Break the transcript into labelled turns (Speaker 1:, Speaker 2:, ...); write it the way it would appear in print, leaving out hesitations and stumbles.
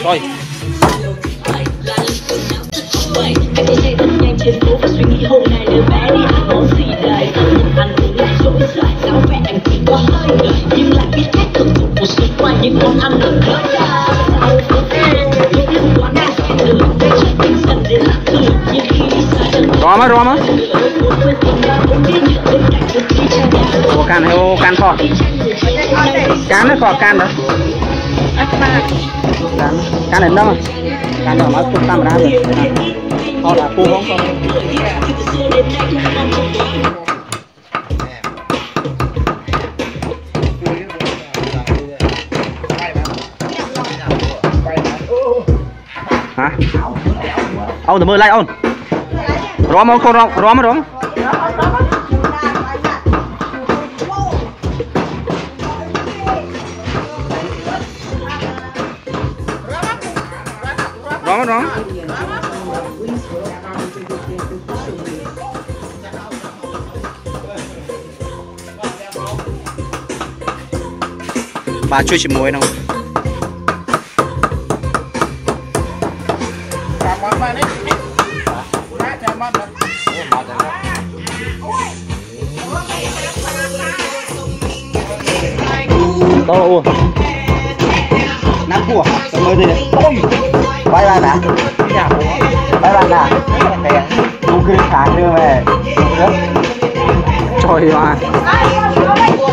Speaker 1: Rồi. Roma. Ô can hay ô can kho. Can nó kho can đó. Can này đâu mà. Can đó nó cũng tam ra rồi. Họ là cô không con. Hả? Ông từ mưa lại ông. Róm không không róm. Róm. Bà chưa chỉ muối đâu. To luôn. Nắm cua, mới đi này. Bay ra nè. Bay ra nè. Không cứ thả đưa về. Trời ơi.